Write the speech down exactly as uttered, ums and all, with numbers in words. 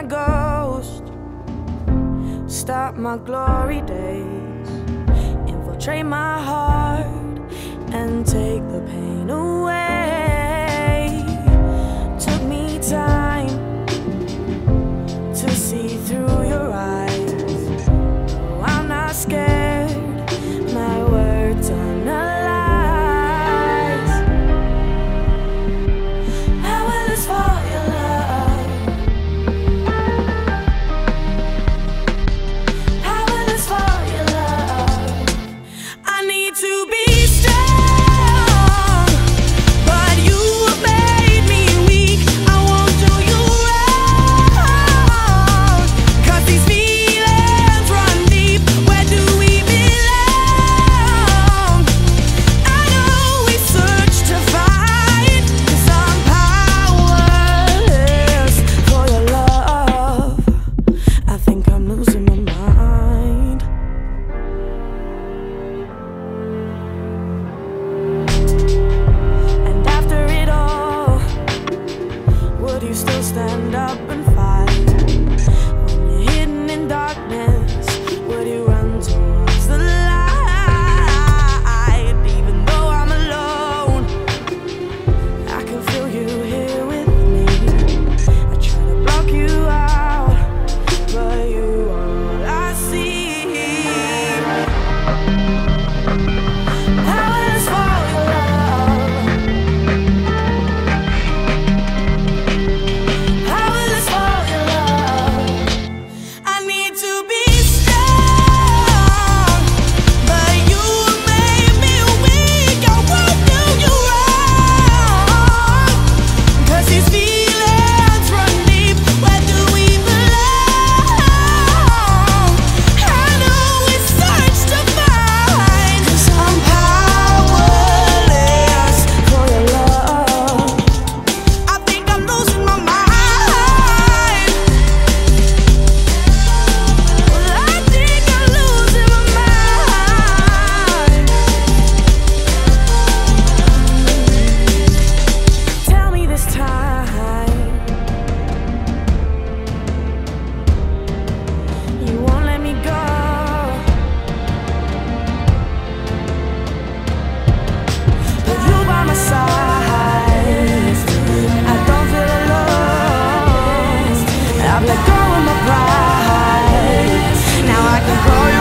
ghost. Stop my glory days, infiltrate my heart, and take the pain away. Took me time to see through your eyes. No, I'm not scared, my words are not lies. Powerless for your love, powerless for your love. I need to be strong, but you made me weak. I won't do you wrong, 'cause these feelings run deep. Where do we belong? I know we search to find, 'cause I'm powerless for your love. I think I'm losing my mind. And after it all, would you still stand up and fight? When you're hidden in darkness, would you run towards the light? Even though I'm alone, I can feel you here with me. I try to block you out, but you are all I see. Powerless for your love, powerless for your love. I need to be strong, but you made me weak. I won't do you wrong, 'cause these feelings run deep. Where do we belong? I know we search to find, 'cause I'm powerless for your love. I think I'm losing my mind. Well, I think I'm losing my mind. Tell me this time you won't let me go. With you by my side, I don't feel alone. I've let go of my pride. Now I can call you